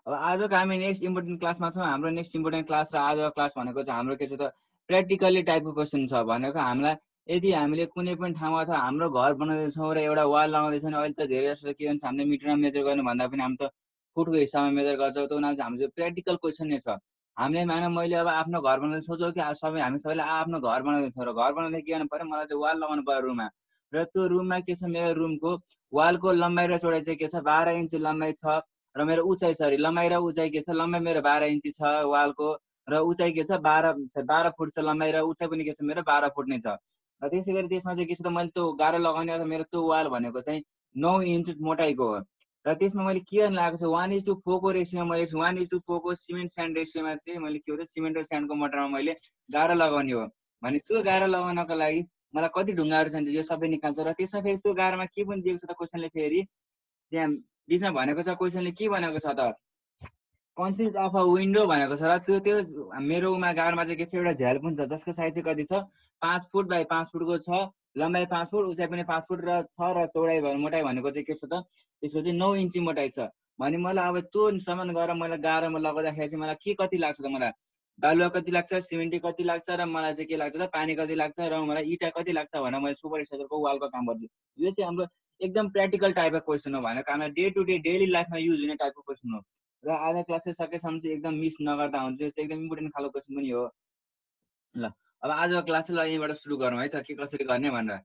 अब आजको हामी नेक्स्ट इम्पोर्टेन्ट क्लासमा छौँ। हाम्रो नेक्स्ट इम्पोर्टेन्ट क्लास र आजको क्लास भनेको चाहिँ हाम्रो के छ त प्र्याक्टिकली टाइपको क्वेसन छ भनेको हामीलाई यदि हामीले कुनै पनि ठाउँमा अथवा हाम्रो घर बनाउँदैछौँ र एउटा वाल लगाउँदैछौँ अहिले त धेरै जस्तो के भन्छ हामीले मिटरमा मेजर गर्नु भन्दा पनि हामी त फुटको हिसाबमा मेजर गर्छौँ। त्यो नाम चाहिँ हाम्रो प्र्याक्टिकल क्वेसन नै छ। हामीले मानव मैले अब आफ्नो घर बनाउँदै सोचौँ कि सबै हामी सबैले आफ्नो घर बनाउँदैछौँ र घर बनाउँदै के गर्नु पऱ्यो मलाई चाहिँ वाल लगाउनु पऱ्यो रुममा र त्यो रुममा के छ मेरो रुमको वालको लम्बाइ र चौडाइ चाहिँ के छ 12 इन्च लम्बाइ छ र मेरो उचाइ सरी लम्बाइ र उचाइ के छ लम्बाइ मेरो 12 इन्च छ वालको र उचाइ के छ 12 फुट छ लम्बाइ र उचाइ पनि के छ मेरो 12 फुट नै छ। र त्यसै गरी त्यसमा चाहिँ के छ त मैले त्यो गाह्रो लगाउने अथवा मेरो त्यो वाल भनेको चाहिँ 9 इन्च मोटाइको हो र त्यसमा मैले के गर्न लागेको छु 1:4 को रेसियोमा मैले 1:4 को सिमेन्ट स्यान्ड रेसियोमा चाहिँ मैले के हो त सिमेन्ट र स्यान्डको मटरमा मैले गाह्रो लगाउने हो भने त्यो गाह्रो लगाउनको लागि मलाई कति ढुङ्गाहरू चाहिन्छ यो सबै निकाल्छ र त्यसमा फेरि त्यो गाह्रोमा के पनि दिएको छ त क्वेसनले फेरि त्यहाँ बिचमा भनेको छ क्वेसनले के भनेको छ त कन्सिस्ट अफ अ विन्डो भनेको छ र त्यो मेरोमा गाह्रोमा चाहिँ के छ एउटा झ्याल पनि छ जसको साइज चाहिँ कति छ 5 फुट बाइ 5 फुटको छ लम्बाइ 5 फुट उचाइ पनि 5 फुट र छ र चौडाइ मोटाइ भनेको चाहिँ के छ त त्यसको चाहिँ 9 इन्ची मोटाइ छ भने मलाई अब त्यो सामान गरेर मलाई गाह्रोमा लगाउँदाखेरि चाहिँ मलाई के कति लाग्छ त मलाई बालुवा कति लाग्छ सिमेन्टी कति लाग्छ र मलाई चाहिँ के लाग्छ त पानी कति लाग्छ र मलाई इँटा कति लाग्छ भनेर मैले सुपर स्ट्रक्चरको वालको काम गर्छु। यो चाहिँ हाम्रो एकदम प्र्याक्टिकल टाइपको क्वेसन हो भनेको हामीलाई डे टु डे डेली लाइफमा युज हुने टाइपको क्वेसन हो र आज क्लासेस सकेसम्म चाहिँ एकदम मिस नगर्दा हुन्छ। यो चाहिँ एकदम इम्पोर्टेन्ट खालको क्वेसन पनि हो। ल अब आजको क्लासलाई यहीँबाट सुरु गरौँ है त के कसरी गर्ने भनेर।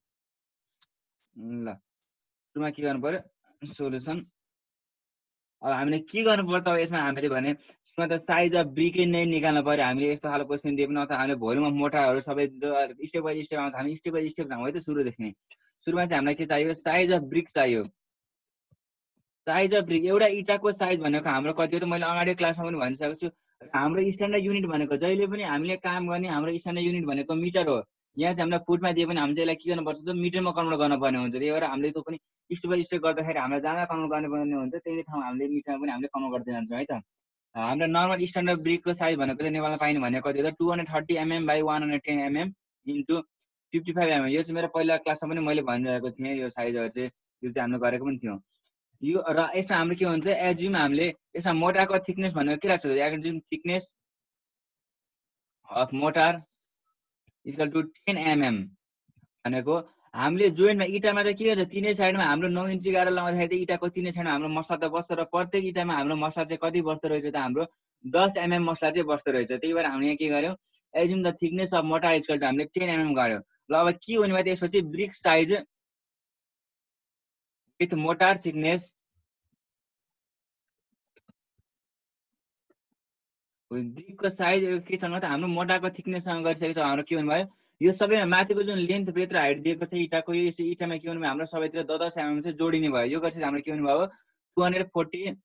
ल सुरुमा के गर्नु पर्यो सोल्युसन। अब हामीले के गर्नु पर्छ अब यसमा हामीले भने यसमा त साइज अफ ब्रिकै नै निकाल्नु पर्यो। हामीले यस्तो खालको क्वेसन दिए पनि अथवा हामीले भोल्युम अफ मोटारहरू सबै स्टेप बाई स्टेप आउँछ हामी स्टेप बाई स्टेप जाउँ है त सुरुदेखि नै। सुरुमा चाहिँ हामीलाई के चाहियो साइज अफ ब्रिक चाहियो। साइज अफ ब्रिक एउटा इँटाको साइज भनेको हाम्रो कति हो त मैले अगाडि क्लासमा पनि भनिसकेको छु। हाम्रो स्ट्यान्डर्ड युनिट भनेको जहिले पनि हामीले काम गर्ने हाम्रो स्ट्यान्डर्ड युनिट भनेको मिटर हो। यहाँ चाहिँ हामीलाई फुटमा दिए पनि हामी चाहिँ यसलाई के गर्नुपर्छ त मिटरमा कन्भर्ट गर्नुपर्ने हुन्छ। त्यही भएर हामीले त्यो पनि स्टेप बाई स्टेप गर्दाखेरि हामीलाई जहाँ कन्भर्ट गर्नुपर्ने हुन्छ त्यही ठाउँमा हामीले मिटरमा पनि हामीले कन्भर्ट गर्दै जान्छौँ है त। हाम्रो नर्मल स्ट्यान्डर्ड ब्रिकको साइज भनेको चाहिँ नेपालमा पाइने भनेको कति हो त 230 mm by 110 mm into 55 mm। यो चाहिँ मेरो पहिला क्लासमा पनि मैले भनिरहेको थिएँ यो साइजहरू चाहिँ यो चाहिँ हामीले गरेको पनि थियौँ। यो र यसमा हाम्रो के हुन्छ एज्युम हामीले यसमा मोटारको थिकनेस भनेको के लाग्छ assume thickness of mortar equal to 10 mm भनेको हामीले जोइन्टमा इँटामा त के हुन्छ तिनै साइडमा हाम्रो 9 इन्ची गाह्रो लगाउँदाखेरि चाहिँ इँटाको तिनै साइडमा हाम्रो मसला त बस्छ र प्रत्येक इँटामा हाम्रो मसला चाहिँ कति बस्दो रहेछ त हाम्रो 10 mm मसला चाहिँ बस्दो रहेछ। त्यही भएर हामीले यहाँ के गर्यौँ assume the thickness of mortar equal to हामीले 10 mm गर्यौँ। ल अब के हुने भयो त्यसपछि brick size with mortar thickness ब्रिकको साइज के छ त हाम्रो मोटारको थिकनेससँग गरिसकेको छ। हाम्रो के हुनु भयो यो सबैमा माथिको जुन लेन्थ ब्रेथ र हाइट दिएको छ इँटाको यो इँटामा के हुनु भयो हाम्रो सबैतिर 10 mm चाहिँ जोडिने भयो। यो गर्छ हाम्रो के हुनु भयो 240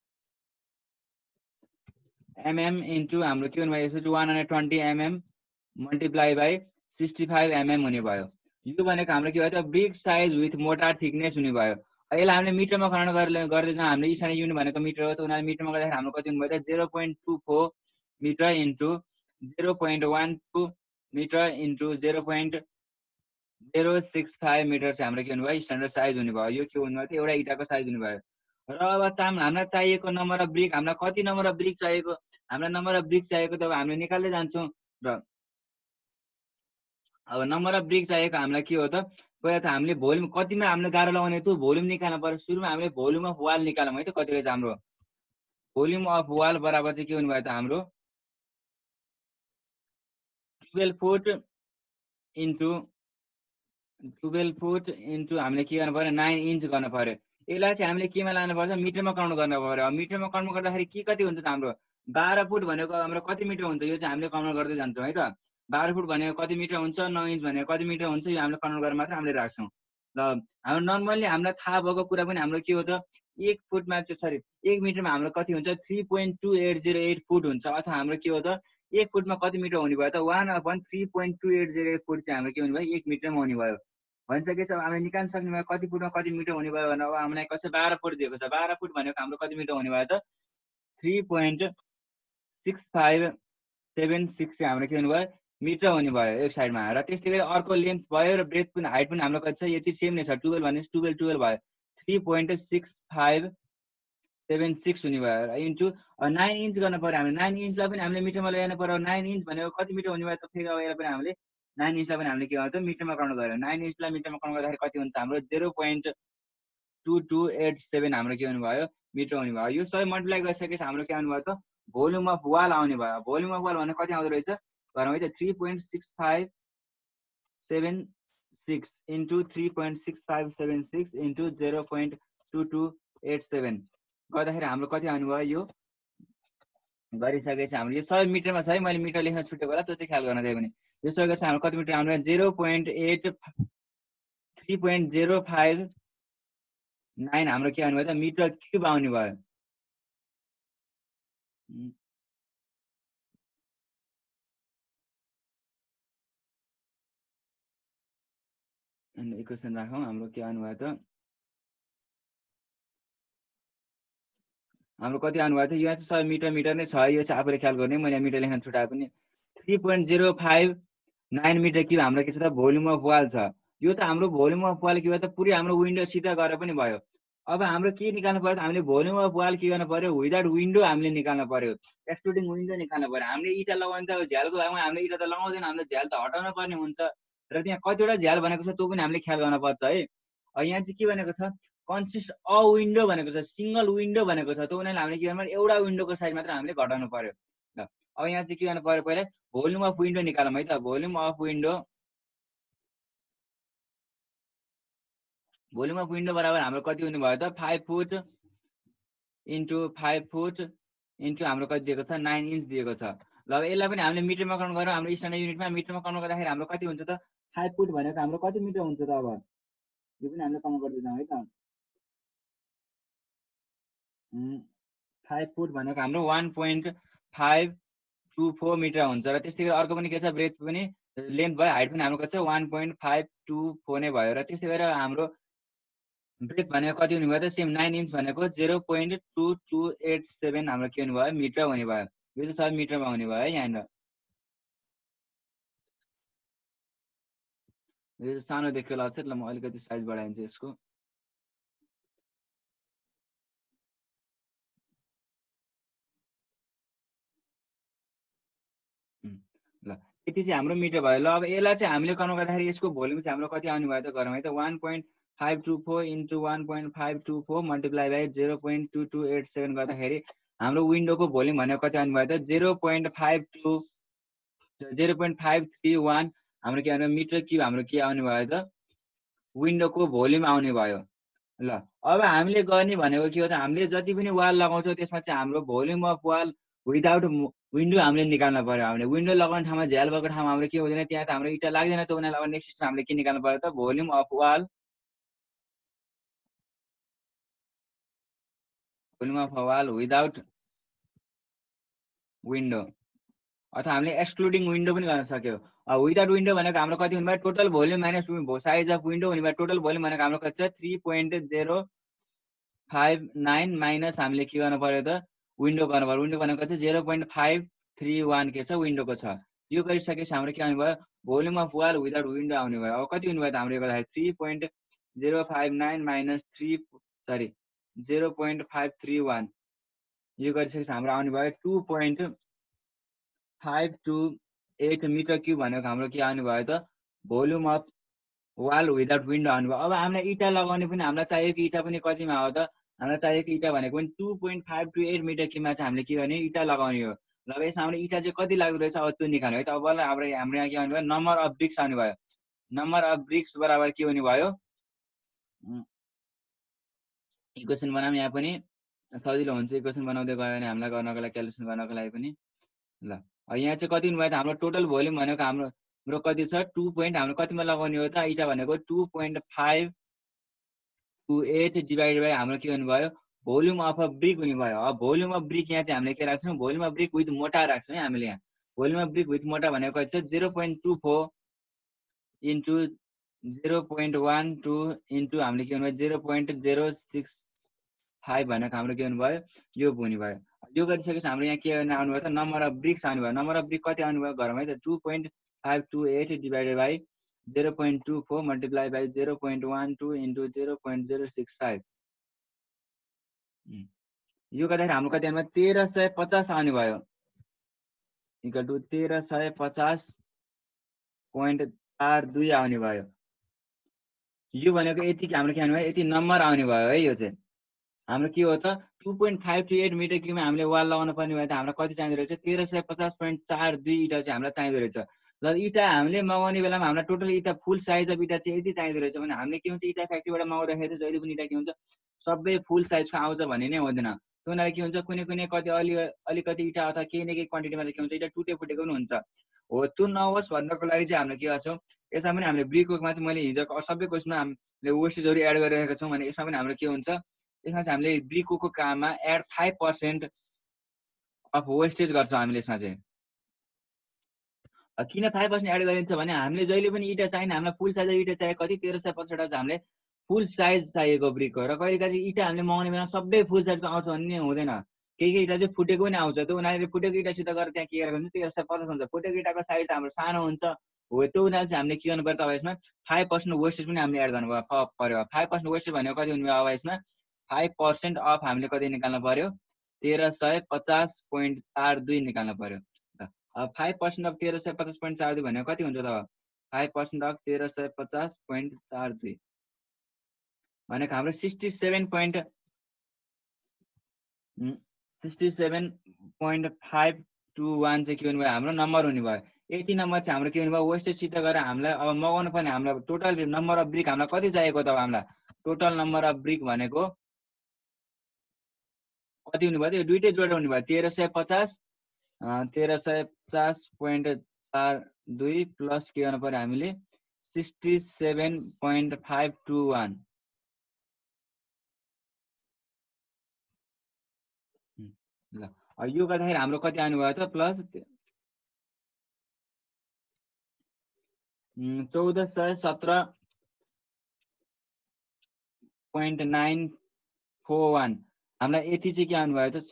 mm इन्टु हाम्रो के हुनु भयो यसो 120 mm मल्टिप्लाई बाई 65 mm हुने भयो। यो भनेको हाम्रो के भयो त brick size with mortar thickness हुने भयो। यसलाई हामीले मिटरमा कन्भर्ट गर्दै जाँदा हाम्रो स्ट्यान्डर्ड युनिट भनेको मिटर हो। त उनीहरूले मिटरमा गर्दाखेरि हाम्रो कति हुनु भयो त 0.24 metre into 0.12 metre into 0.065 metre चाहिँ हाम्रो के हुनु भयो स्ट्यान्डर्ड साइज हुने भयो। यो के हुनु भयो त एउटा इँटाको साइज हुने भयो। र अब हामीलाई चाहिएको नम्बर अफ ब्रिक हामीलाई कति नम्बर अफ ब्रिक चाहिएको हामीलाई नम्बर अफ ब्रिक चाहिएको त हामीले निकाल्दै जान्छौँ र अब नम्बर अफ ब्रिक चाहिएको हामीलाई के हो त पहिला त हामीले भोल्युम कतिमा हामीले गाह्रो लगाउने त्यो भोल्युम निकाल्नु पर्यो। सुरुमा हामीले भोल्युम अफ वाल निकालौँ है त कति रहेछ हाम्रो भोल्युम अफ वाल बराबर चाहिँ के हुनु भयो त हाम्रो 12 फुट इन्टु हामीले के गर्नु पर्यो 9 इन्च गर्नु पर्यो। यसलाई चाहिँ हामीले केमा लानु पर्छ मिटरमा काउन्ट गर्नु पर्यो। अब मिटरमा काउन्ट गर्दाखेरि के कति हुन्छ त हाम्रो 12 फुट भनेको हाम्रो कति मिटर हुन्छ यो चाहिँ हामीले काउन्ट गर्दै जान्छौँ है त। 12 फुट भनेको कति मिटर हुन्छ 9 इन्च भनेको कति मिटर हुन्छ यो हामीले काउन्ट गरेर मात्र हामीले राख्छौँ। ल हाम्रो नर्मल्ली हामीलाई थाहा भएको कुरा पनि हाम्रो के हो त 1 फुटमा चाहिँ सरी 1 मिटरमा हाम्रो कति हुन्छ 3.2808 फुट हुन्छ अथवा हाम्रो के हो त 1 फुटमा कति मिटर हुने भयो त 1/3.2808 फुट चाहिँ हाम्रो के हुने भयो 1 मिटरमा हुने भयो। भनिसकेपछि अब हामीले निकाल्न सक्ने भयो कति फुटमा कति मिटर हुने भयो भने अब हामीलाई कसै 12 फुट दिएको छ 12 फुट भनेको हाम्रो कति मिटर हुने भयो त 3.6576 चाहिँ हाम्रो के हुने भयो मिटर हुने भयो एक साइडमा। र त्यस्तै गरी अर्को लेन्थ भयो र ब्रेथ पनि हाइट पनि हाम्रो कति छ यति सेम नै छ 12 भने 12 भयो 76 हुने भयो इन्टु 9 इन्च गर्न पर्यो हामीले 9 इन्चलाई पनि हामीले मिटरमा ल्याउनु पर्यो 9 इन्च भनेको कति मिटर हुने भयो त फेरि अब यसलाई पनि हामीले 9 इन्चलाई पनि हामीले के गर्नु त मिटरमा काउन्ट गर्यो 9 इन्चलाई मिटरमा काउन्ट गर्दाखेरि कति हुन्छ हाम्रो 0.2287 हाम्रो के हुने भयो मिटर हुने भयो यो सबै मल्टिप्लाई गरिसकेपछि हाम्रो के आउनु भयो त भोल्युम अफ वाल आउने भयो भोल्युम अफ वाल भने कति आउँदो रहेछ गरौँ है त 3.6576 इन्टु 3.6576 इन्टु 0.2287 गर्दाखेरि हाम्रो कति आउनु भयो यो गरिसकेपछि हाम्रो यो सबै मिटरमा छ है मैले मिटर लेख्न छुटेको होला त्यो चाहिँ ख्याल गर्न दियो भने यो सबै गरेपछि हाम्रो कति मिटर आउनु भयो 3.59 हाम्रो के आउनु भयो त मिटर क्युब आउने भयो अनि इक्वेसन राखौँ हाम्रो के आउनु भयो त हाम्रो कति आउनु भयो त यो चाहिँ मिटर मिटर नै छ यो चाहिँ आफूले ख्याल गर्ने मैले मिटर लेख्न छुटाए पनि 3.059 मिटर क्युब हाम्रो के छ त भोल्युम अफ वाल छ यो त हाम्रो भोल्युम अफ वाल के भयो त पुरै हाम्रो विन्डोसित गरेर पनि भयो अब हाम्रो के निकाल्नु पर्यो हामीले भोल्युम अफ वाल के गर्नु पर्यो विदाउट विन्डो हामीले निकाल्नु पर्यो एक्सक्लुडिङ विन्डो निकाल्नु पर्यो हामीले इटा लगाउने त झ्यालको भागमा हामीले इटा त लगाउँदैन हामीले झ्याल त हटाउन पर्ने हुन्छ र त्यहाँ कतिवटा झ्याल भनेको छ त्यो पनि हामीले ख्याल गर्न पर्छ है यहाँ चाहिँ के भनेको छ कन्सिस्ट अ विन्डो भनेको छ सिंगल विन्डो भनेको छ त्यो उनीहरूले हामीले के गर्नु पर्यो एउटा विन्डोको साइज मात्र हामीले घटाउनु पर्यो ल अब यहाँ चाहिँ के गर्नु पर्यो पहिला भोल्युम अफ विन्डो निकालौँ है त भोल्युम अफ विन्डो बराबर हाम्रो कति हुने भयो त 5 फुट इन्टु 5 फुट इन्टु हाम्रो कति दिएको छ 9 इन्च दिएको छ ल अब यसलाई पनि हामीले मिटरमा काउन्ट गरौँ हाम्रो स्ट्यान्डर्ड युनिटमा मिटरमा काउन्ट गर्दाखेरि हाम्रो कति हुन्छ त 5 फुट भनेको हाम्रो कति मिटर हुन्छ त अब यो पनि हामीले काउन्ट गर्दै जाउँ है त 5 फुट भनेको हाम्रो 1.524 मिटर हुन्छ र त्यस्तै गरी अर्को पनि के छ ब्रेथ पनि लेन्थ भयो हाइट पनि हाम्रो कति छ 1.524 नै भयो र त्यस्तै गरेर हाम्रो ब्रेथ भनेको कति हुने भयो त सेम 9 इन्च भनेको 0.2287 हाम्रो के हुने भयो मिटर हुने भयो यो चाहिँ सब मिटरमा हुने भयो है यहाँनिर यो सानो देखियो लाग्छ ल म अलिकति साइज बढाइदिन्छु यसको ल यति चाहिँ हाम्रो मिटर भयो ल अब यसलाई चाहिँ हामीले काउन्ट गर्दाखेरि यसको भोल्युम चाहिँ हाम्रो कति आउने भयो त गरौँ है त 1.524 इन्टु 1.524 मल्टिप्लाई बाई 0.2287 गर्दाखेरि हाम्रो विन्डोको भोल्युम भनेको कति आउने भयो त 0.531 हाम्रो के आउने मिटर क्युब हाम्रो के आउने भयो त विन्डोको भोल्युम आउने भयो ल अब हामीले गर्ने भनेको के हो त हामीले जति पनि वाल लगाउँछौँ त्यसमा चाहिँ हाम्रो volume of wall without window हामीले निकाल्नु पर्यो हामीले विन्डो लगाउने ठाउँमा झ्याल भएको ठाउँमा हाम्रो के हुँदैन त्यहाँ त हाम्रो इटा लाग्दैन त उनीहरूलाई अब नेक्स्ट स्टेपमा हामीले के निकाल्नु पर्यो त volume of wall without window अथवा हामीले एक्सक्लुडिङ विन्डो पनि गर्न सक्यो विदाउट विन्डो भनेको हाम्रो कति हुने भयो total volume minus size of window हुने भयो टोटल भोल्युम भनेको हाम्रो कति छ 3.059 माइनस हामीले के गर्नु पर्यो त विन्डो गर्नु पर्यो विन्डो भनेको चाहिँ 0.531 के छ विन्डोको छ यो गरिसकेपछि हाम्रो के आउने भयो volume of wall without window आउने भयो अब कति हुने भयो त हाम्रो यो गर्दाखेरि 3.059 माइनस 0.531 यो गरिसकेपछि हाम्रो आउने भयो 2.528 मिटर क्युब भनेको हाम्रो के आउने भयो त volume of wall without window आउनु भयो अब हामीलाई इटा लगाउने पनि हामीलाई चाहिएको इटा पनि कतिमा हो त हामीलाई चाहिएको इटा भनेको पनि 2.528 मिटर क्युबमा चाहिँ हामीले के गर्ने इटा लगाउने हो ल अब यसमा हाम्रो इटा चाहिँ कति लाग्दो रहेछ अब त्यो निकाल्नु है त अब हाम्रो यहाँ के आउने भयो नम्बर अफ ब्रिक्स आउने भयो नम्बर अफ ब्रिक्स बराबर के हुने भयो इक्वेसन बनाऊँ यहाँ पनि सजिलो हुन्छ इक्वेसन बनाउँदै गयो भने हामीलाई गर्नको लागि क्यालकुलेसन गर्नको लागि पनि ल यहाँ चाहिँ कति हुनु भयो त हाम्रो टोटल भोल्युम भनेको हाम्रो कति छ 2 पोइन्ट हाम्रो कतिमा लगाउने हो त इटा भनेको 2.528 डिभाइडेड बाई हाम्रो के हुने भयो भोल्युम अफ अ ब्रिक हुने भयो अब भोल्युम अफ ब्रिक यहाँ चाहिँ हामीले के राख्छौँ भोल्युम अफ ब्रिक विथ मोटा राख्छौँ है हामीले यहाँ भोल्युम अफ ब्रिक विथ मोटा भनेको कति छ 0.24 इन्टु 0.12 इन्टु हामीले के हुनुभयो 0.065 भनेको हाम्रो के हुनुभयो यो हुने भयो यो गरिसकेपछि हाम्रो यहाँ के आउनु भयो त नम्बर अफ ब्रिक्स आउनु भयो नम्बर अफ ब्रिक कति आउनु भयो घरमा है त 2.528 divided by 0.24 multiply by 0.12 into 0.065 यो गर्दाखेरि हाम्रो कति आउनुभयो 1350 आउने भयो इक्वल टु 1350.42 आउने भयो। यो भनेको यति हाम्रो के आउने भयो यति नम्बर आउने भयो है। यो चाहिँ हाम्रो के हो त 2.528 मिटर क्युबमा हामीले वाल लगाउन पर्ने भयो त हाम्रो कति चाहिँदो रहेछ 1350.42 इटा चाहिँ हामीलाई चाहिँदो रहेछ। ल इटा हामीले मगाउने बेलामा हामीलाई टोटल इटा फुल साइज अफ इटा चाहिँ यति चाहिँदो रहेछ भने हामीले के हुन्छ इटा फ्याक्ट्रीबाट मगाउँदाखेरि जहिले पनि इटा के हुन्छ सबै फुल साइजको आउँछ भन्ने नै हुँदैन। त्यो हुनाले के हुन्छ कुनै कुनै कति अलिकति इटा अथवा केही न केही क्वान्टिटीमा के हुन्छ इटा टुटे फुटेको पनि हुन्छ। हो त्यो नहोस् भन्नको लागि चाहिँ हामीले के गर्छौँ यसमा पनि हामीले ब्रिक वर्कमा चाहिँ मैले हिजो सबै क्वेसनमा हामीले वेस्टेजहरू एड गरिरहेका छौँ भने यसमा पनि हाम्रो के हुन्छ यसमा चाहिँ हामीले ब्रिक वर्कको काममा एड 5% अफ वेस्टेज गर्छौँ हामीले यसमा चाहिँ। किन 5% एड गरिन्छ भने हामीले जहिले पनि इटा चाहिने हामीलाई फुल साइज इटा चाहियो कति 1350 हामीले फुल साइज चाहिएको ब्रिकको र कहिले कहिले इटा हामीले मगाउने बेला सबै फुल साइजको आउँछ भन्ने हुँदैन। केही केही इटा चाहिँ फुटेको पनि आउँछ। त्यो उनीहरूले फुटेको इटासित गएर त्यहाँ के गरेको हुन्छ 1350 हुन्छ। फुटेको इटाको साइज त हाम्रो सानो हुन्छ। हो त्यो उनीहरूले चाहिँ हामीले के गर्नु पर्यो अब यसमा 5% वेस्टेज पनि हामीले एड गर्नु पर्यो। 5% वेस्टेज भनेको कति हुने भयो अब यसमा 5% अफ हामीले कति निकाल्नु पर्यो 1350.42 निकाल्नु पर्यो। अब 5% अफ 1350.42 भनेको कति हुन्छ त 5% अफ 1350.42 भनेको हाम्रो 67.521 चाहिँ के हुने भयो हाम्रो नम्बर हुने भयो। यति नम्बर चाहिँ हाम्रो के हुने भयो वेस्टेजसित गएर हामीलाई अब मगाउनु पर्ने हामीलाई टोटल नम्बर अफ ब्रिक हामीलाई कति चाहिएको त हामीलाई टोटल नम्बर अफ ब्रिक भनेको कति हुने भयो दुईटै जोडेर हुने भयो 1350.42 प्लस के गर्नु पर्यो हामीले 67.521 ल यो गर्दाखेरि हाम्रो कति आउने भयो त प्लस 1417.941 हामीलाई यति चाहिँ के आउनु भयो त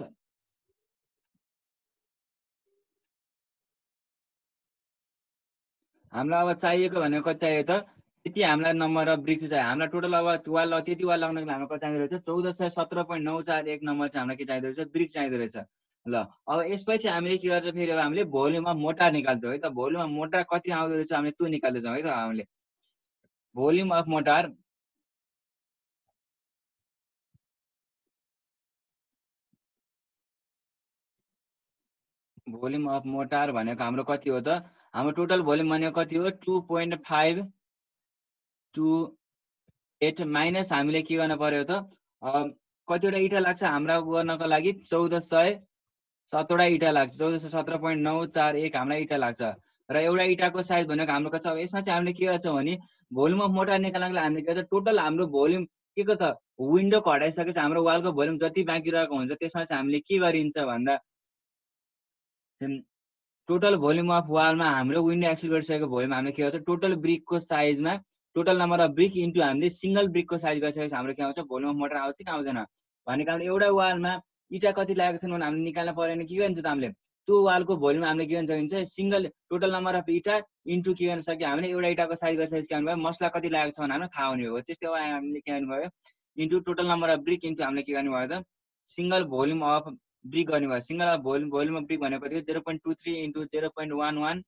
हामीलाई अब चाहिएको भनेको कति चाहियो त यति हामीलाई नम्बर अफ ब्रिक चाहियो। हामीलाई टोटल अब वाल त्यति वाल लगाउनको लागि हाम्रो कति चाहिँदो रहेछ 1417.941 नम्बर चाहिँ हामीलाई के चाहिँदो रहेछ ब्रिक चाहिँदो रहेछ। ल अब यसपछि हामीले के गर्छ फेरि अब हामीले भोल्युम अफ मोटार निकाल्छौँ है त। भोल्युम अफ मोटार कति आउँदो रहेछ हामीले त्यो निकाल्दैछौँ है त। हामीले भोल्युम अफ मोटार भनेको हाम्रो कति हो त हाम्रो टोटल भोल्युम भनेको कति हो 2.528 माइनस हामीले के गर्न पर्यो त कतिवटा इटा लाग्छ हाम्रो गर्नको लागि 1417वटा इटा लाग्छ 1417.941 हामीलाई इटा लाग्छ र एउटा इटाको साइज भनेको हाम्रो कति छ। अब यसमा चाहिँ हामीले के गर्छौँ भने भोल्युम अफ मोटार निकाल्नको लागि हामीले के गर्छ टोटल हाम्रो भोल्युम के को त विन्डोको हटाइसकेपछि हाम्रो वालको भोल्युम जति बाँकी रहेको हुन्छ त्यसमा चाहिँ हामीले के गरिन्छ भन्दा टोटल भोल्युम अफ वालमा हाम्रो विन्डो एक्सुल गरिसकेको भोल्युम हामीले के गर्छ टोटल ब्रिकको साइजमा total number of brick into हामीले सिंगल ब्रिकको साइज गरिसकेपछि हाम्रो के आउँछ भोल्युम अफ मोटर आउँछ कि आउँदैन भनेको हामीले एउटा वालमा इटा कति लागेको छन् भने हामीले निकाल्न परेन के गरिन्छ त हामीले त्यो वालको भोल्युम हामीले के गर्न सकिन्छ सिंगल टोटल नम्बर अफ इटा इन्टु के गर्न सक्यो हामीले एउटा इटाको साइज गरिसकेपछि के भन्नुभयो मसला कति लागेको छ भने हामीलाई थाहा हुने हो। त्यस्तै हामीले के गर्नुभयो into total number of brick into हामीले के गर्नुभयो त सिंगल भोल्युम अफ ब्रिक गर्ने भयो। सिंगल भोल्युम अफ ब्रिक भनेको थियो 0.23 इन्टु 0.11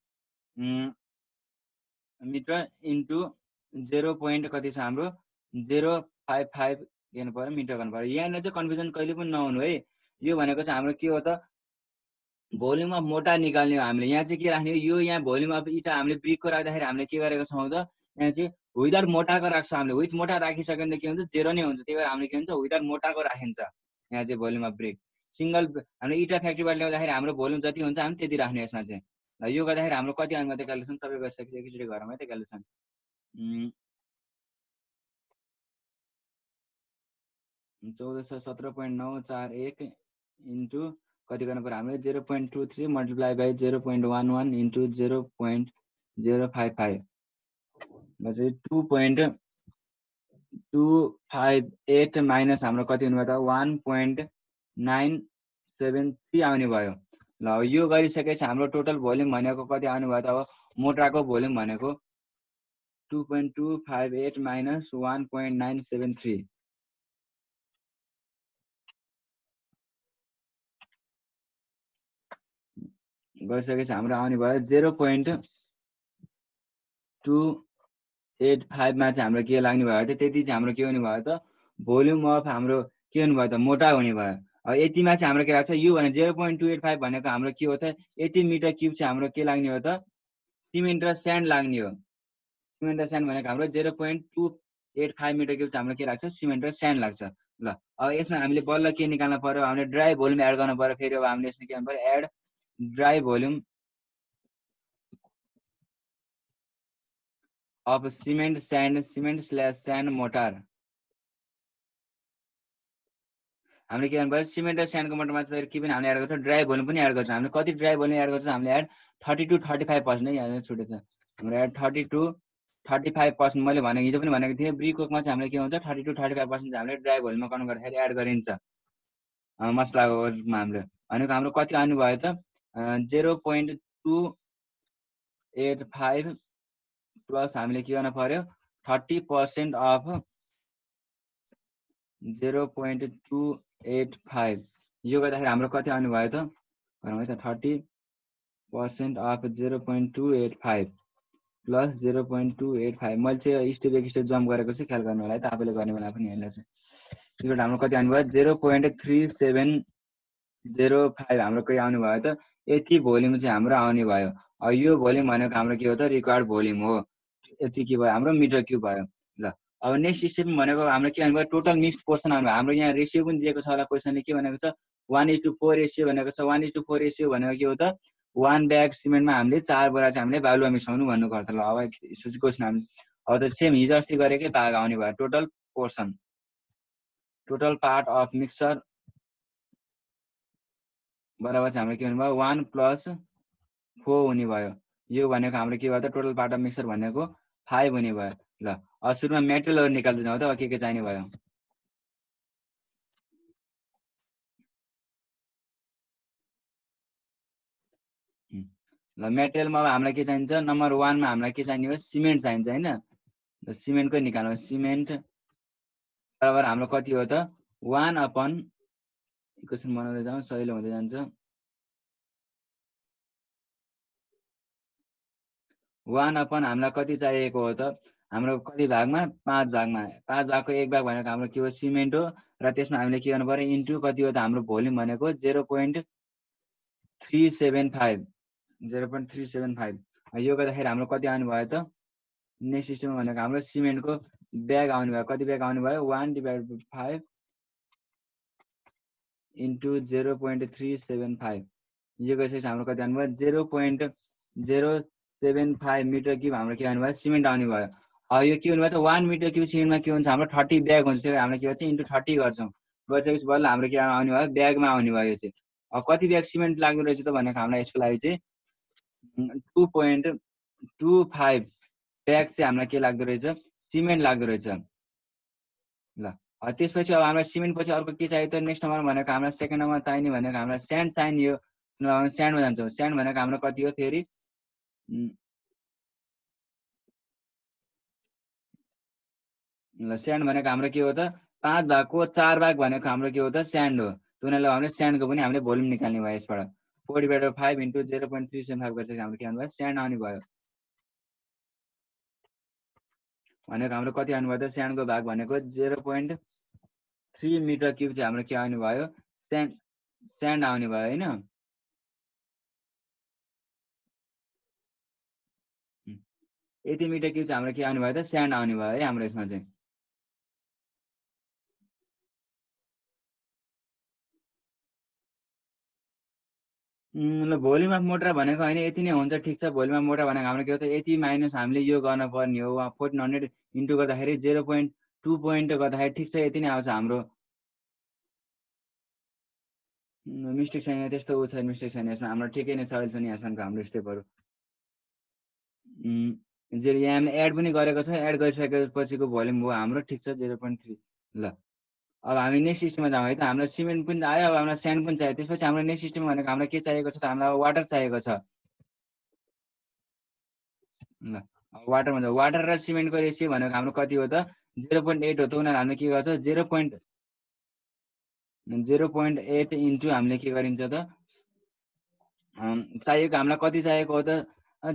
मिटर इन्टु 0. कति छ हाम्रो 055 गर्नु पर्यो मिटर गर्नु पर्यो। यहाँनिर चाहिँ कन्फ्युजन कहिले पनि नहुनु है। यो भनेको चाहिँ हाम्रो के हो त भोल्युम अफ मोटार निकाल्ने हो हामीले। यहाँ चाहिँ के राख्ने हो यो यहाँ भोल्युम अफ इटा हामीले ब्रिकको राख्दाखेरि हामीले के गरेको छौँ त यहाँ चाहिँ विदाउट मोटारको राख्छौँ हामीले। विथ मोटार राखिसक्यो भने के हुन्छ 0 नै हुन्छ। त्यही भएर हामीले के हुन्छ विदाउट मोटारको राखिन्छ यहाँ चाहिँ भोल्युम अफ ब्रिक। सिंगल हामीले इटा फ्याक्ट्रीबाट ल्याउँदाखेरि हाम्रो भोल्युम जति हुन्छ हामी त्यति राख्ने यसमा चाहिँ। यो गर्दाखेरि हाम्रो कति आउनु भयो क्यालकुलेसन सबै गरिसकेपछि एकैचोटि घरमा त क्यालकुलेसन 1417.941 इन्टु कति गर्नु पर्यो हामीले 0.23 मल्टिप्लाई बाई 0.11 इन्टु 0.055 चाहिँ 2.258 माइनस हाम्रो कति हुनुभयो त 1.973 आउने भयो। ल यो गरिसकेपछि हाम्रो टोटल भोल्युम भनेको कति आउने भयो त अब मोटारको भोल्युम भनेको 2.258 माइनस 1.973 गइसकेपछि हाम्रो आउने भयो 0.285 मा चाहिँ हाम्रो के लाग्ने भयो त त्यति चाहिँ हाम्रो के हुने भयो त भोल्युम अफ हाम्रो के हुने भयो त मोटा हुने भयो। अब यतिमा चाहिँ हाम्रो के लाग्छ यो भने 0.285 भनेको हाम्रो के हो त 80 मिटर क्युब चाहिँ हाम्रो के लाग्ने हो त सिमेन्ट र स्यान्ड लाग्ने हो। सिमेन्ट र स्यान्ड भनेको हाम्रो 0.285 मिटर क्युब चाहिँ हाम्रो के लाग्छ सिमेन्ट र स्यान्ड लाग्छ। ल अब यसमा हामीले बल्ल के निकाल्न पर्यो हामीले ड्राई भोल्युम एड गर्न पर्यो। फेरि अब हामीले यसमा के गर्नु पर्यो add dry volume of cement sand mortar. हामीले के गर्नु पर्यो सिमेन्ट र स्यान्डको मोटारमा चाहिँ के पनि हामीले एड गर्छौँ ड्राई भोल्युम पनि एड गर्छौँ। हामीले कति ड्राई भोल्युम एड गर्छौँ हामीले एड 30 to 35% नै यहाँ छुटेछ हाम्रो एड 30 to 35%। मैले भनेको हिजो पनि भनेको थिएँ ब्रिकोकमा चाहिँ हामीले के हुन्छ 30 to 35% चाहिँ हामीले ड्राई भोल्युममा कन्भर्ट गर्दाखेरि एड गरिन्छ मसलाको रूपमा। हामीले भनेको हाम्रो कति आउनु भयो त 0.285 प्लस हामीले के गर्न पर्यो 30% अफ 0.285 यो गर्दाखेरि हाम्रो कति आउनु भयो त 30% अफ 0.285 प्लस 0.285 मैले चाहिँ स्टेप एक स्टेप जम्प गरेको चाहिँ ख्याल गर्नु होला है त आफूले गर्ने बेला पनि हेर्नु चाहिँ त्यसबाट हाम्रो कति आउनु भयो 0.3705 हाम्रो कति आउनु भयो त यति भोल्युम चाहिँ हाम्रो आउने भयो। अब यो भोल्युम भनेको हाम्रो के हो त रिक्वायर्ड भोल्युम हो यति के भयो हाम्रो मिटर क्युब भयो। ल अब नेक्स्ट स्टेप भनेको हाम्रो के भन्नुभयो टोटल मिक्स पोर्सन आउनु हाम्रो यहाँ रेसियो पनि दिएको छ होला क्वेसनले के भनेको छ 1:4 रेसियो भनेको छ 1:4 रेसियो भनेको के हो त 1 ब्याग सिमेन्टमा हामीले 4 बोरा चाहिँ हामीले बालुवा मिसाउनु भन्नुको अर्थ। ल अब क्वेसन हामी अब त सेम हिजो अस्ति गरेकै भाग आउने भयो total portion total part of mixer बराबर चाहिँ हाम्रो के हुने भयो 1 + 4 हुने भयो। यो भनेको हाम्रो के भयो त टोटल पार्ट अफ मिक्सर भनेको 5 हुने भयो। ल अब सुरुमा मेटेरियलहरु निकाल्दै जाउँ त अब के चाहिने भयो। ल मेटेरियलमा हामीलाई के चाहिन्छ नम्बर 1 मा हामीलाई के चाहिने हो सिमेन्ट चाहिन्छ हैन। ल सिमेन्टकै निकाल्नु सिमेन्ट बराबर हाम्रो कति हो त 1 इक्वेसन बनाउँदै जाउँ सजिलो हुँदै जान्छ 1 हामीलाई कति चाहिएको हो त हाम्रो कति भागमा 5 भागमा 5 भागको 1 भाग भनेको हाम्रो के हो सिमेन्ट हो र त्यसमा हामीले के गर्नु पर्यो इन्टु कति हो त हाम्रो भोल्युम भनेको 0.375 यो गर्दाखेरि हाम्रो कति आउनु भयो त नेक्स्ट सिस्टम भनेको हाम्रो सिमेन्टको ब्याग आउनु भयो कति ब्याग आउनु भयो 1/5 इन्टु 0.375 यो गरेपछि हाम्रो कति आउनु भयो 0.075 मिटर क्युब हाम्रो के आउनु भयो सिमेन्ट आउने भयो। अब यो के हुनु भयो त 1 मिटर क्युब सिमेन्टमा के हुन्छ हाम्रो 30 ब्याग हुन्छ त्यो हामीले के गर्छ इन्टु 30 गर्छौँ गरेपछि बल्ल हाम्रो के आउने भयो ब्यागमा आउने भयो यो चाहिँ। अब कति ब्याग सिमेन्ट लाग्दो रहेछ त भनेको हामीलाई यसको लागि चाहिँ 2.25 ब्याग चाहिँ हामीलाई के लाग्दो रहेछ सिमेन्ट लाग्दो रहेछ। ल त्यसपछि अब हामीलाई सिमेन्ट पछि अर्को के चाहियो त नेक्स्ट नम्बर भनेको हामीलाई सेकेन्ड नम्बर चाहिने भनेको हामीलाई स्यान्ड चाहियो। स्यान्डमा जान्छौँ स्यान्ड भनेको हाम्रो कति हो फेरि ल स्यान्ड भनेको हाम्रो के हो त 5 भागको 4 भाग भनेको हाम्रो के हो त स्यान्ड हो तुनाले हामीले स्यान्डको पनि हामीले भोल्युम निकाल्ने भयो यसबाट 4/5 इन्टु 0.375 गरेपछि हाम्रो के आउनु भयो स्यान्ड आउने भयो भनेको हाम्रो कति आउनु भयो त स्यान्डको भाग भनेको 0.3 मिटर क्युब चाहिँ हाम्रो के आउने भयो स्यान्ड आउने भयो हैन। यति मिटर क्युब चाहिँ हाम्रो के आउने भयो त स्यान्ड आउने भयो है हाम्रो यसमा चाहिँ। ल भोल्युम अफ मोटर भनेको हैन यति नै हुन्छ ठिक छ भोल्युम अफ मोटर भनेको हाम्रो के हो त यति माइनस हामीले यो गर्न पर्ने हो 1400 इन्टु गर्दाखेरि 0.2 पोइन्ट गर्दाखेरि ठिक छ यति नै आउँछ हाम्रो मिस्टेक छैन त्यस्तो उ छैन मिस्टेक छैन यसमा हाम्रो ठिकै नै सजिलो छ नि यहाँसम्मको हाम्रो स्टेपहरु जे यहाँ हामीले एड पनि गरेको छ एड गरिसकेपछिको भोल्युम हो हाम्रो ठिक छ 0.3। ल अब हामी नेक्स्ट सिस्टममा जाउँ है त हामीलाई सिमेन्ट पनि आयो अब हामीलाई स्यान्ड पनि चाहियो त्यसपछि हाम्रो नेक्स्ट सिस्टम भनेको हामीलाई के चाहिएको छ त हामीलाई वाटर चाहिएको छ। ल वाटरमा जाउँ वाटर र सिमेन्टको रेसियो भनेको हाम्रो कति हो त 0.8 हो त उनीहरु हामीले के गर्छ 0.8 इन्टु हामीले के गरिन्छ त चाहिएको हामीलाई कति चाहिएको हो त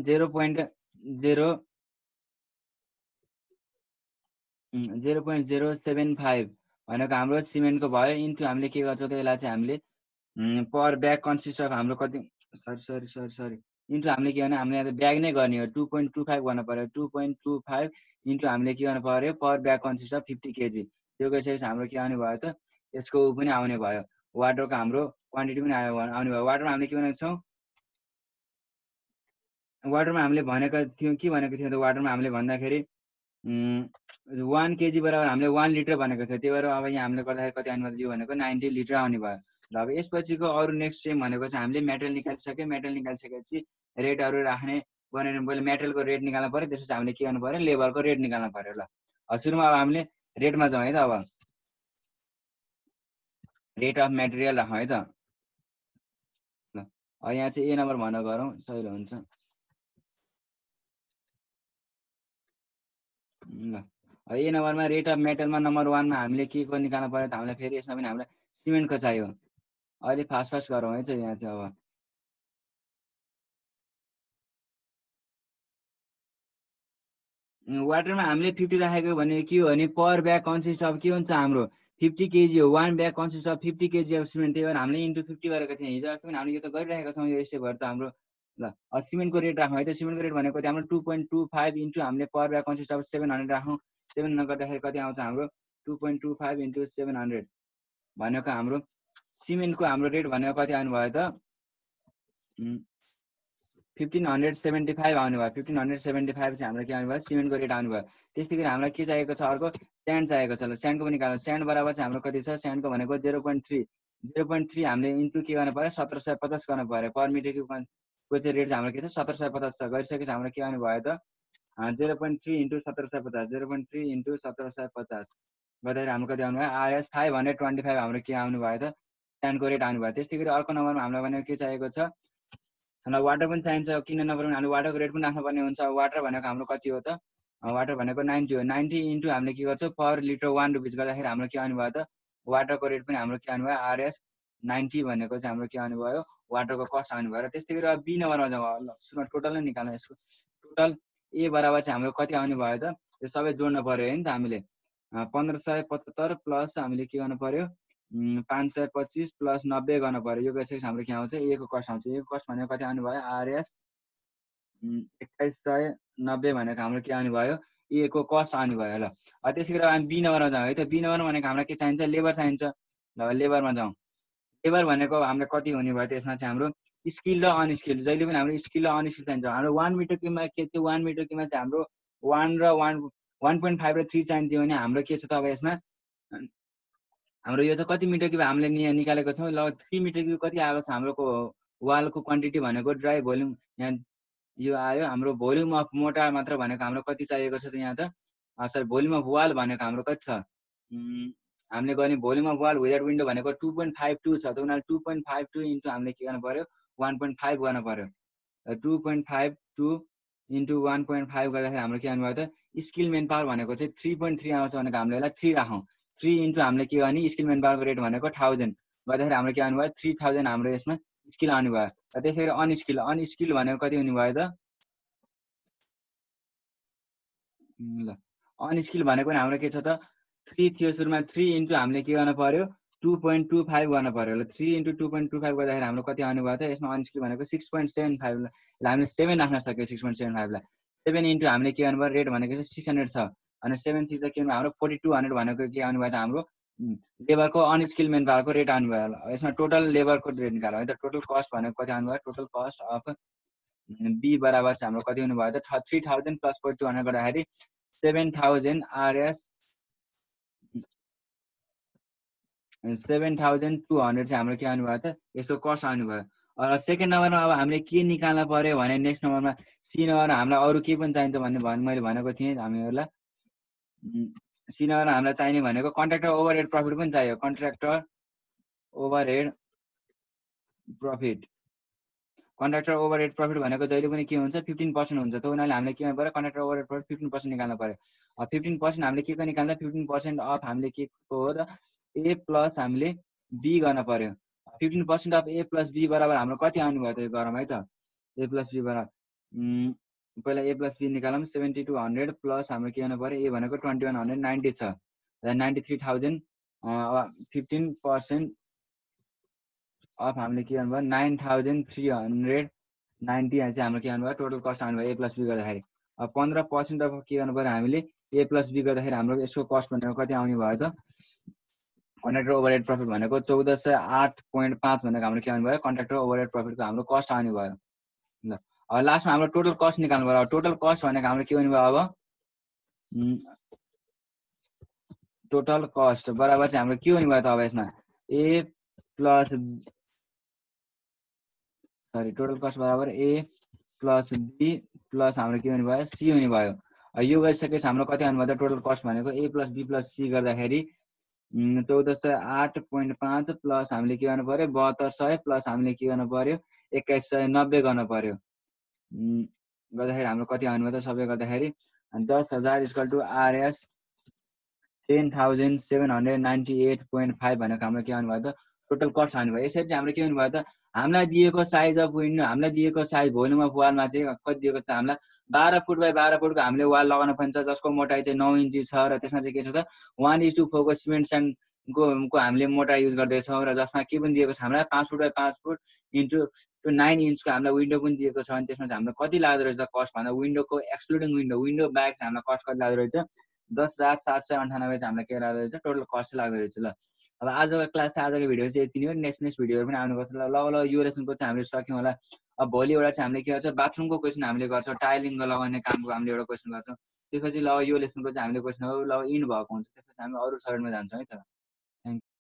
0.075 भनेको हाम्रो सिमेन्टको भयो इन्टु हामीले के गर्छौँ त यसलाई चाहिँ हामीले पर ब्याग कन्सिस्ट अफ हाम्रो कति सरी इन्टु हामीले के भने हामीले यहाँ ब्याग नै गर्ने हो 2.25 गर्नु पर्यो 2.25 इन्टु हामीले के गर्नु पर्यो per bag consist of 50 KG त्यो गरिसकेपछि हाम्रो के आउने भयो त यसको पनि आउने भयो वाटरको हाम्रो क्वान्टिटी पनि आउने भयो वाटरमा हामीले के भनेको छौँ वाटरमा हामीले भनेको थियौँ के भनेको थियौँ त वाटरमा हामीले भन्दाखेरि 1 केजी बराबर हामीले 1 लिटर भनेको थियो त्यही भएर अब यहाँ हामीले गर्दाखेरि कति आउने भयो भनेको 90 लिटर आउने भयो र अब यसपछिको अरू नेक्स्ट स्टेप भनेको चाहिँ हामीले मेटेरियल निकालिसक्यो मेटेरियल निकालिसकेपछि रेटहरू राख्ने बनाएर पहिले मेटेरियलको रेट निकाल्नु पर्यो त्यसपछि हामीले के गर्नु पर्यो लेबरको रेट निकाल्नु पर्यो ल सुरुमा अब हामीले रेटमा जाउँ है त अब रेट अफ मेटेरियल राखौँ है त ल यहाँ चाहिँ ए नम्बर भन्न गरौँ सजिलो हुन्छ ल ए नम्बरमा रेट अफ मेटलमा नम्बर 1 मा हामीले के को निकाल्नु पर्यो त हामीलाई फेरि यसमा पनि हामीलाई सिमेन्टको चाहियो अहिले फास्ट गरौँ है चाहिँ यहाँ चाहिँ अब वाटरमा हामीले 50 राखेको भने के हो भने पर ब्याग कन्सिस्ट अफ के हुन्छ हाम्रो 50 केजी हो 1 bag consist of 50 KG of cement त्यही भएर हामीले इन्टु 50 गरेको थियौँ हिजो अस्ति पनि हामीले यो त गरिरहेका छौँ यो स्टेपहरू त हाम्रो ल सिमेन्टको रेट राखौँ है त सिमेन्टको रेट भनेको त्यो हाम्रो 2.25 इन्टु हामीले पर ब्याग कन्सिस्ट अफ 700 राखौँ 700 गर्दाखेरि कति आउँछ हाम्रो 2.25 इन्टु 700 भनेको हाम्रो सिमेन्टको हाम्रो रेट भनेको कति आउनु भयो त 1575 आउने भयो 1575 चाहिँ हाम्रो के आउने भयो सिमेन्टको रेट आउने भयो त्यस्तै गरी हामीलाई के चाहिएको छ अर्को स्यान्ड चाहिएको छ ल स्यान्डको पनि निकाल्नु स्यान्ड बराबर चाहिँ हाम्रो कति छ स्यान्डको भनेको 0.3 हामीले इन्टु के गर्नु पर्यो 1750 गर्नु पर्यो पर मिटर क्युबको चाहिँ रेट चाहिँ हाम्रो के छ 1750 छ गरिसकेपछि हाम्रो के आउने भयो त 0.3 इन्टु 1750 0.3 इन्टु 1750 गर्दाखेरि हाम्रो कति आउनु भयो आरएस 525 हाम्रो के आउनु भयो त स्यान्डको रेट आउनु भयो त्यस्तै गरी अर्को नम्बरमा हामीलाई भनेको के चाहिएको छ हामीलाई वाटर पनि चाहिन्छ किन नम्बर पनि हामीले वाटरको रेट पनि राख्नुपर्ने हुन्छ वाटर भनेको हाम्रो कति हो त वाटर भनेको 90 हो 90 इन्टु हामीले के गर्छौँ पर लिटर 1 रुपिस गर्दाखेरि हाम्रो के आउनु भयो त वाटरको रेट पनि हाम्रो के आउनु भयो आरएस 90 भनेको चाहिँ हाम्रो के आउनु भयो वाटरको कस्ट आउनु भयो र त्यस्तै गरी अब बी नम्बरमा जाउँ सुरुमा टोटल नै निकाल्नु यसको टोटल ए बराबर चाहिँ हाम्रो कति आउनु भयो त त्यो सबै जोड्नु पर्यो है नि त हामीले 1575 प्लस हामीले के गर्नु पर्यो 525 प्लस 90 गर्नु पर्यो यो गरिसकेपछि हाम्रो के आउँछ ए को कस्ट आउँछ ए को कस्ट भनेको कति आउनु भयो आरएस 2190 भनेको हाम्रो के आउनु भयो ए को कस्ट आउनु भयो ल त्यसै गरी हामी बी नम्बरमा जाउँ है त बी नम्बरमा भनेको हामीलाई के चाहिन्छ लेबर चाहिन्छ ल लेबरमा जाउँ लेबर भनेको हामीले कति हुने भयो त्यसमा चाहिँ हाम्रो स्किल र अनस्किल जहिले पनि हाम्रो स्किल र अनस्किल चाहिन्छ हाम्रो 1 मिटर क्युबमा के त्यो 1 मिटर क्युबमा चाहिँ हाम्रो 1 र 1.5 र 3 चाहिन्थ्यो भने हाम्रो के छ त अब यसमा हाम्रो यो त कति मिटर क्युब हामीले निकालेको छौँ ल 3 मिटर क्युब कति आएको छ हाम्रो वालको क्वान्टिटी भनेको ड्राई भोल्युम यहाँ यो आयो हाम्रो भोल्युम अफ मोटार मात्र भनेको हाम्रो कति चाहिएको छ त यहाँ त सरी भोल्युम अफ वाल भनेको हाम्रो कति छ हामीले गर्ने volume of wall without window भनेको 2.52 छ त उनीहरूले 2.52 इन्टु हामीले के गर्नु पर्यो 1.5 गर्नु पर्यो 2.52 इन्टु 1.5 गर्दाखेरि हाम्रो के गर्नु भयो त स्किल मेन पावर भनेको चाहिँ 3.3 आउँछ भनेको हामीले यसलाई 3 राखौँ 3 इन्टु हामीले के गर्ने स्किल मेन पावरको रेट भनेको 1000 गर्दाखेरि हाम्रो के आउनु भयो 3000 हाम्रो यसमा स्किल आउनु भयो र त्यसै गरी अनस्किल भनेको कति हुने भयो त ल अनस्किल भनेको पनि हाम्रो के छ त 3 थियो सुरुमा 3 इन्टु हामीले के गर्नु पर्यो 2.25 गर्नु पर्यो ल 3 इन्टु 2.25 गर्दाखेरि हाम्रो कति आउनु भयो त यसमा अनस्किल भनेको 6.75 ल हामीले 7 राख्न सक्यो 6.75 लाई 7 इन्टु हामीले के गर्नु पर्यो रेट भनेको चाहिँ 600 छ अनि 7 6 के हाम्रो 4200 भनेको के आउनु भयो त हाम्रो लेबरको अनस्किल मेन पावरको रेट आउनु भयो यसमा टोटल लेबरको रेट निकाल्नु है त टोटल कस्ट भनेको कति आउनु भयो टोटल कस्ट अफ बी बराबर चाहिँ हाम्रो कति हुनु भयो त 3000 प्लस 4200 गर्दाखेरि 7000 आरएस 7200 चाहिँ हाम्रो के आउनु भयो त यसको कस्ट आउनु भयो सेकेन्ड नम्बरमा अब हामीले के निकाल्न पर्यो भने नेक्स्ट नम्बरमा सी नम्बरमा हामीलाई अरू के पनि चाहिन्छ भन्ने मैले भनेको थिएँ हामीहरूलाई सी नम्बरमा हामीलाई चाहिने भनेको कन्ट्र्याक्टर ओभरहेड प्रफिट पनि चाहियो contractor overhead profit contractor overhead profit भनेको जहिले पनि के हुन्छ 15% हुन्छ त उनीहरूले हामीले के गर्नु पर्यो कन्ट्र्याक्टर ओभरहेड प्रफिट 15% निकाल्नु पर्यो 15% हामीले के को निकाल्दा 15% अफ हामीले के को हो त ए प्लस हामीले बी गर्न पर्यो 15% अफ ए प्लस बी बराबर हाम्रो कति आउने भयो त यो गरौँ है त ए प्लस बी बराबर पहिला ए प्लस बी निकालौँ 7200 प्लस हाम्रो के गर्नु पर्यो ए भनेको 2190 छ 93,000 15% अफ हामीले के गर्नु भयो 9390 चाहिँ हाम्रो के गर्नु भयो टोटल कस्ट आउनु भयो ए प्लस बी गर्दाखेरि अब 15% अफ के गर्नु पर्यो हामीले ए प्लस बी गर्दाखेरि हाम्रो यसको कस्ट भनेको कति आउने भयो त कन्ट्र्याक्टर ओभरहेड प्रफिट भनेको 1408.5 भनेको हाम्रो के आउनु भयो कन्ट्र्याक्टर ओभरहेड प्रफिटको हाम्रो कस्ट आउने भयो ल अब लास्टमा हाम्रो टोटल कस्ट निकाल्नु पर्यो टोटल कस्ट भनेको हाम्रो के हुने भयो अब टोटल कस्ट बराबर चाहिँ हाम्रो के हुने भयो त अब यसमा A plus sorry total cost बराबर ए प्लस बी प्लस हाम्रो के हुने भयो सी हुने भयो यो गरिसकेपछि हाम्रो कति आउनु भयो त टोटल कस्ट भनेको A plus B plus C गर्दाखेरि 1408.5 प्लस हामीले के गर्नु पर्यो 7200 प्लस हामीले के गर्नु पर्यो 2190 गर्नु पर्यो गर्दाखेरि हाम्रो कति आउनु भयो त सबै गर्दाखेरि 10,000 इक्वल टु आरएस 10,798.5 भनेको हाम्रो के आउनु भयो त टोटल कस्ट आउनु भयो यसरी चाहिँ हाम्रो के हुनु भयो त हामीलाई दिएको साइज अफ विन्डो हामीलाई दिएको साइज भोल्युम अफ वालमा चाहिँ कति दिएको छ हामीलाई 12 फुट बाइ 12 फुटको हामीले वाल लगाउन पर्छ जसको मोटाइ चाहिँ 9 इन्ची छ र त्यसमा चाहिँ के छ त 1:4 को सिमेन्ट स्यान्डको हामीले मोटाइ युज गर्दैछौँ र जसमा के पनि दिएको छ हामीलाई 5 फुट बाइ 5 फुट इन्टु 9 इन्चको हामीलाई विन्डो पनि दिएको छ अनि त्यसमा चाहिँ हामीलाई कति लाग्दो रहेछ कस्ट भन्दा विन्डोको एक्सक्लुडिङ विन्डो ब्याग चाहिँ हामीलाई कस्ट कति लाग्दो रहेछ 10,798 चाहिँ हामीलाई के लाग्दो रहेछ टोटल कस्ट लाग्दो रहेछ ल अब आजको क्लास आजको भिडियो चाहिँ यति नै हो नेक्स्ट भिडियोहरू पनि आउनुपर्छ ल यो लेसनको चाहिँ हामीले सक्यौँ होला अब भोलि एउटा चाहिँ हामीले के गर्छ बाथरुमको क्वेसन हामीले गर्छौँ टाइलिङको लगाउने कामको हामीले एउटा क्वेसन गर्छौँ त्यसपछि ल यो लेसनको चाहिँ हामीले क्वेसन हो ल इन भएको हुन्छ त्यसपछि हामी अरू सर्टमा जान्छौँ है त